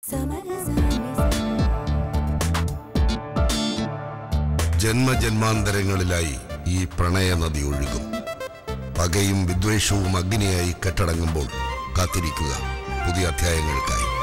ജന്മജന്മാന്തരങ്ങളിലായി ഈ പ്രണയ നദി ഒഴുകും. പകയും വിദ്വേഷവും അഗ്നിയായി കെട്ടടങ്ങുമ്പോൾ കാത്തിരിക്കുക പുതിയ അധ്യായങ്ങൾക്കായി.